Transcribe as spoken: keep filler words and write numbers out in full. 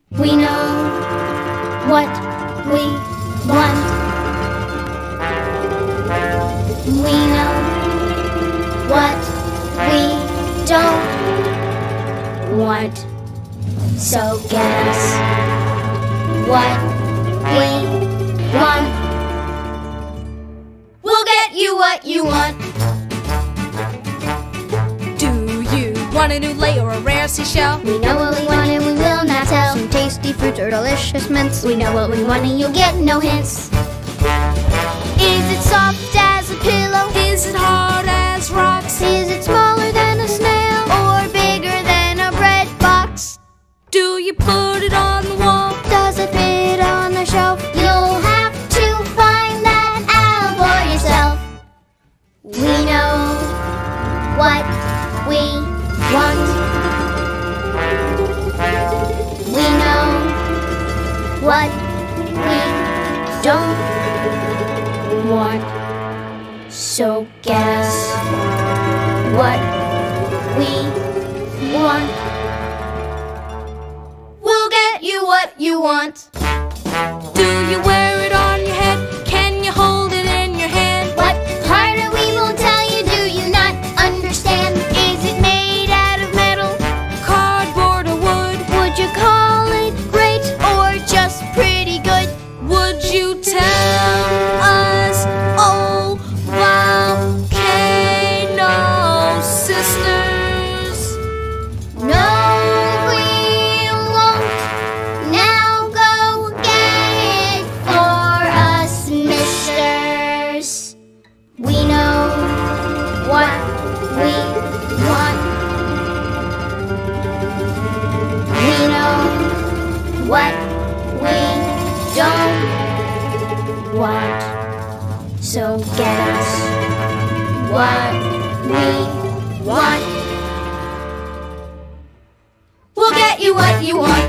We know what we want. We know what we don't want. So get us what we want. We'll get you what you want. Do you want a new lay or a rare seashell? We know what we want and we will not tell. Some tasty fruits or delicious mints. We know what we want and you'll get no hints. Is it soft as a pillow? Is it hard as rocks? Is it smaller than a snail? Or bigger than a bread box? Do you put it on the wall? Does it fit on the shelf? You'll have to find that out for yourself. We know what we want. We know what we don't want. So get us what we want. We'll get you what you want. Do you wear it on your head? Can you hold it in your hand? What part of we will tell you, do you not understand? Is it made out of metal, Cardboard or wood? would you call it great or just pretty good? Would you tell us? Oh, volcano sisters. No, we won't. Now go get it for us, misters. We know what we want. We know what we don't want. So get us what we want. We'll get you what you want.